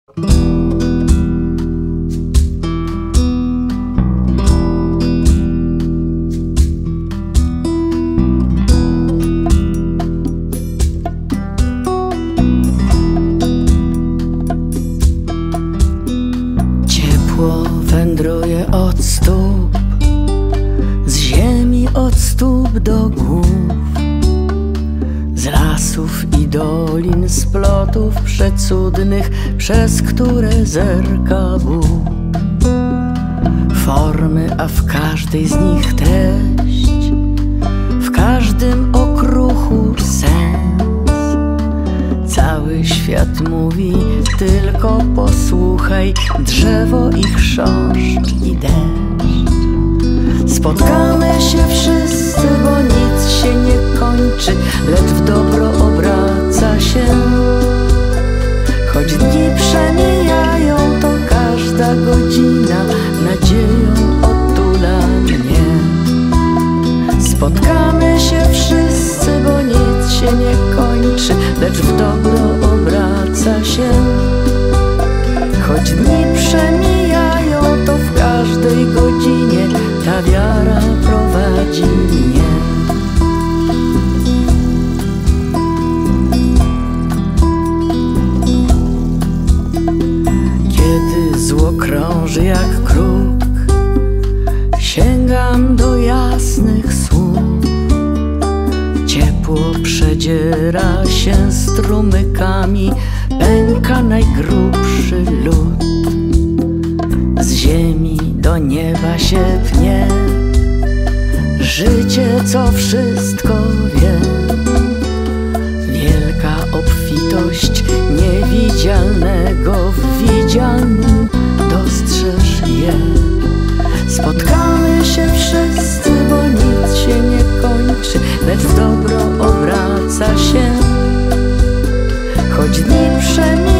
Ciepło wędruje od stóp, z ziemi od stóp do głów, z lasów i dolin, z plotów przecudnych, przez które zerka Bóg. Formy, a w każdej z nich treść, w każdym okruchu sens. Cały świat mówi, tylko posłuchaj, drzewo i chrząszcz i deszcz. Spotkamy się wszyscy, bo nic się nie kończy, lecz w dobro obraca się. Choć dni przemijają, to każda godzina nadzieją otula mnie. Spotkamy się wszyscy, bo nic się nie kończy, lecz w dobro obraca się. Choć dni przemijają, to w każdej godzinie ta wiara prowadzi mnie. Kiedy zło krąży jak kruk, sięgam do jasnych słów. Ciepło przedziera się strumykami, pęka najgrubszy lód. Z ziemi do nieba się pnie życie, co wszystko wie. Wielka obfitość niewidzialnego w widzialnym dostrzeż je. Spotkamy się wszyscy, bo nic się nie kończy, lecz w dobro obraca się. Choć dni przemijają,